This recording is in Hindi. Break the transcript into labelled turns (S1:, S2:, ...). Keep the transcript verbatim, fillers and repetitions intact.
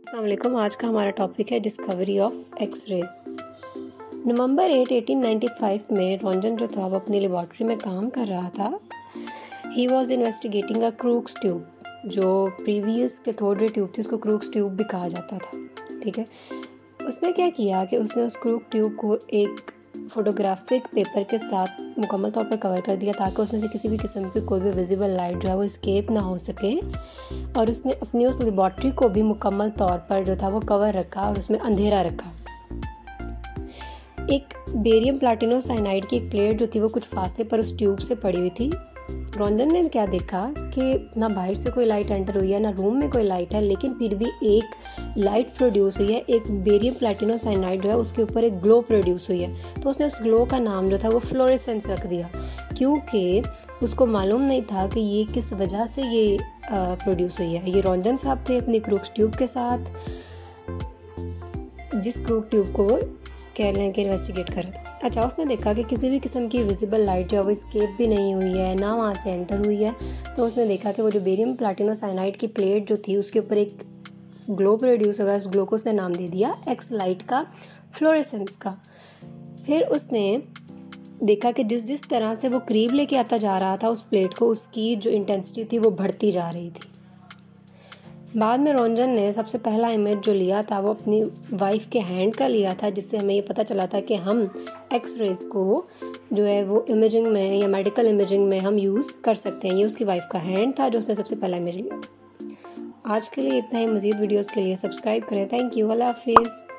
S1: अस्सलाम वालेकुम। आज का हमारा टॉपिक है discovery of X rays. November eight eighteen ninety five में रॉन्जन जो था वो अपनी लेबॉर्ट्री में काम कर रहा था। He was investigating a Crookes tube, जो प्रीवियस कैथोड ट्यूब थी उसको क्रूक्स ट्यूब भी कहा जाता था। ठीक है, उसने क्या किया कि उसने उस क्रूक ट्यूब को एक फोटोग्राफिक पेपर के साथ मुकम्मल तौर पर कवर कर दिया ताकि उसमें से किसी भी किस्म की कोई भी विजिबल लाइट जो है वो इस्केप ना हो सके। और उसने अपनी उस लेबॉर्ट्री को भी मुकम्मल तौर पर जो था वो कवर रखा और उसमें अंधेरा रखा। एक बेरियम प्लाटिनो साइनाइड की एक प्लेट जो थी वो कुछ फासले पर उस ट्यूब से पड़ी हुई थी। रॉन्जन ने क्या देखा कि ना बाहर से कोई लाइट एंटर हुई है ना रूम में कोई लाइट है, लेकिन फिर भी एक लाइट प्रोड्यूस हुई है। एक बेरियम प्लैटिनो साइनाइड जो है उसके ऊपर एक ग्लो प्रोड्यूस हुई है। तो उसने उस ग्लो का नाम जो था वो फ्लोरेसेंस रख दिया, क्योंकि उसको मालूम नहीं था कि ये किस वजह से ये प्रोड्यूस हुई है। ये रॉन्जन साहब थे अपनी क्रूक्स ट्यूब के साथ, जिस क्रूक ट्यूब को वो कह लें कि इन्वेस्टिगेट कर रहा था। अच्छा, उसने देखा कि किसी भी किस्म की विजिबल लाइट जो है वो स्केप भी नहीं हुई है, ना वहाँ से एंटर हुई है। तो उसने देखा कि वो जो बेरियम प्लैटिनो साइनाइड की प्लेट जो थी उसके ऊपर एक ग्लो प्रोड्यूस हुआ है। उस ग्लो को उसने नाम दे दिया एक्स लाइट का, फ्लोरेसेंस का। फिर उसने देखा कि जिस जिस तरह से वो करीब लेके आता जा रहा था उस प्लेट को, उसकी जो इंटेंसिटी थी वो बढ़ती जा रही थी। बाद में रॉन्जन ने सबसे पहला इमेज जो लिया था वो अपनी वाइफ के हैंड का लिया था, जिससे हमें ये पता चला था कि हम एक्स रेज को जो है वो इमेजिंग में या मेडिकल इमेजिंग में हम यूज़ कर सकते हैं। ये उसकी वाइफ का हैंड था जो उसने सबसे पहला इमेज लिया। आज के लिए इतना ही। मज़ीद वीडियोस के लिए सब्सक्राइब करें। Thank you. अल्लाह हाफिज़।